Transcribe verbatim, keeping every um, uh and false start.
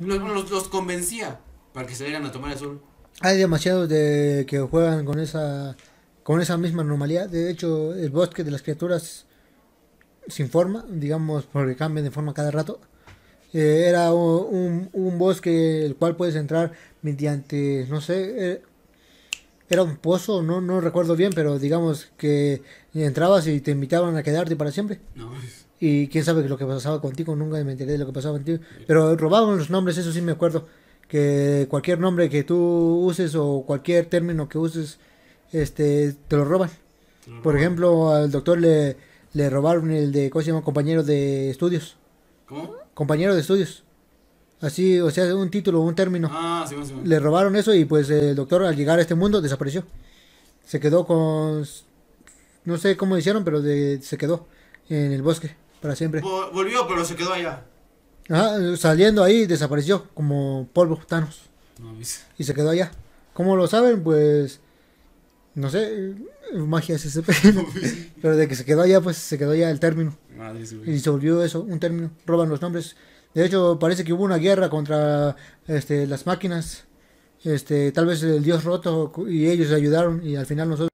Los, los, los convencía para que salieran a tomar el sol. Hay demasiados de que juegan con esa con esa misma normalidad. De hecho, el bosque de las criaturas sin forma, digamos, porque cambian de forma cada rato. Eh, era un, un bosque el cual puedes entrar mediante, no sé, eh, era un pozo, no, no recuerdo bien, pero digamos que entrabas y te invitaban a quedarte para siempre. No, es- Y quién sabe lo que pasaba contigo, nunca me enteré de lo que pasaba contigo. Pero robaban los nombres, eso sí me acuerdo. Que cualquier nombre que tú uses o cualquier término que uses, este, te lo roban. te lo Por roban. ejemplo, al doctor le, le robaron el de, ¿cómo se llama? Compañero de estudios. ¿Cómo? Compañero de estudios. Así, o sea, un título, un término. Ah, sí, va, sí, va. Le robaron eso y pues el doctor al llegar a este mundo desapareció. Se quedó con, no sé cómo hicieron, pero de, se quedó en el bosque para siempre. Vo- Volvió, pero se quedó allá. Ajá, saliendo ahí desapareció como polvo Thanos No, es- y se quedó allá. ¿Cómo lo saben? Pues no sé, magia es ese. Pero de que se quedó allá, pues se quedó allá el término Madre, sí, y güey. se volvió eso, un término. Roban los nombres. De hecho, parece que hubo una guerra contra este las máquinas. Este, tal vez el dios roto y ellos ayudaron y al final nosotros